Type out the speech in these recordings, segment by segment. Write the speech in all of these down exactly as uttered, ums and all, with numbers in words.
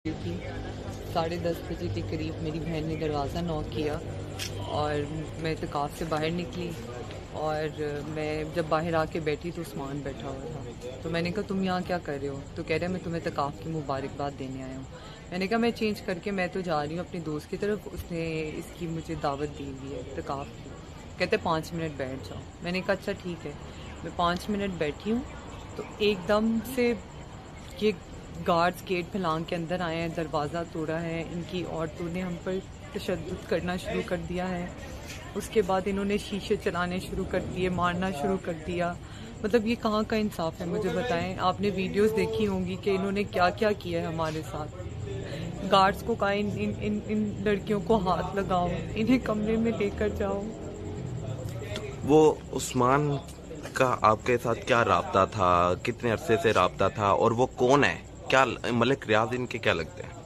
थी साढ़े दस बजे के करीब मेरी बहन ने दरवाज़ा नॉक किया और मैं इत्काफ़ से बाहर निकली और मैं जब बाहर आके बैठी तो उस्मान बैठा हुआ था। तो मैंने कहा तुम यहाँ क्या कर रहे हो? तो कह रहे मैं तुम्हें इत्काफ़ की मुबारकबाद देने आया हूँ। मैंने कहा मैं चेंज करके मैं तो जा रही हूँ अपने दोस्त की तरफ, उसने इसकी मुझे दावत दी हुई है इत्काफ़ की। कहते पाँच मिनट बैठ जाओ। मैंने कहा अच्छा ठीक है। मैं पाँच मिनट बैठी हूँ तो एकदम से ये गार्ड्स गेट फैलांग के अंदर आए हैं, दरवाज़ा तोड़ा है, इनकी औरतों ने हम पर तशद्दुद करना शुरू कर दिया है। उसके बाद इन्होंने शीशे चलाने शुरू कर दिए, मारना शुरू कर दिया। मतलब ये कहाँ का इंसाफ है मुझे बताएं। आपने वीडियोस देखी होंगी कि इन्होंने क्या क्या किया है हमारे साथ। गार्ड्स को कहा इन इन इन इन लड़कियों को हाथ लगाओ, इन्हें कमरे में लेकर जाओ। वो उस्मान का आपके साथ क्या राब्ता था, कितने अरसे से राब्ता था, और वो कौन है? क्या मलिक रियाज इनके क्या लगते हैं?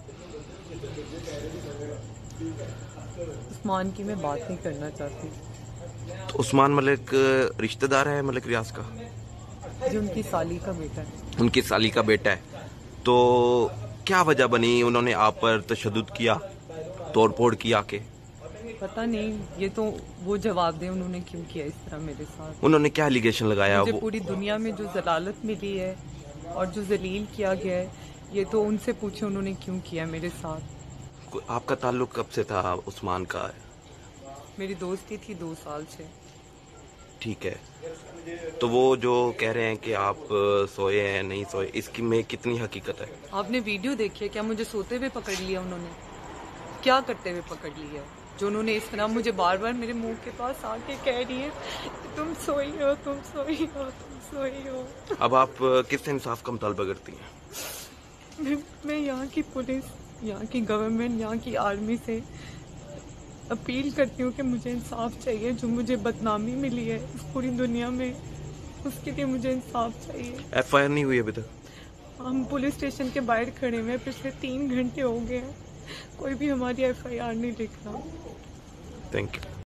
उस्मान की मैं बात नहीं करना चाहती। तो उस्मान मलिक रिश्तेदार है मलिक रियाज का? जो उनकी साली का बेटा है। उनकी साली का बेटा है। तो क्या वजह बनी, उन्होंने आप पर तशद्दुद किया, तोड़ फोड़ किया के? पता नहीं, ये तो वो जवाब दें उन्होंने क्यों किया इस तरह मेरे साथ। उन्होंने क्या एलिगेशन लगाया? मुझे वो पूरी दुनिया में जो जलालत मिली है और जो जलील किया गया है, ये तो उनसे पूछे उन्होंने क्यों किया मेरे साथ। आपका ताल्लुक कब से था उस्मान का? मेरी दोस्ती थी दो साल से। ठीक है। तो वो जो कह रहे हैं कि आप सोए हैं नहीं सोए, इसकी में कितनी हकीकत है? आपने वीडियो देखी है? क्या मुझे सोते हुए पकड़ लिया उन्होंने? क्या करते हुए पकड़ लिया? जो उन्होंने इस तरह मुझे बार बार मेरे मुंह के पास आके कह रही है तुम सोई हो, तुम सोई हो, तुम सोई हो। अब आप किस इंसाफ का मुतालबा करती हैं? मैं, मैं यहाँ की पुलिस, यहाँ की गवर्नमेंट, यहाँ की आर्मी से अपील करती हूँ कि मुझे इंसाफ चाहिए। जो मुझे बदनामी मिली है इस पूरी दुनिया में, उसके लिए मुझे इंसाफ चाहिए। एफ आई आर नहीं हुई अभी तक? हम पुलिस स्टेशन के बाहर खड़े हुए हैं, पिछले तीन घंटे हो गए हैं, कोई भी हमारी एफ आई आर नहीं लिख रहा। Thank you.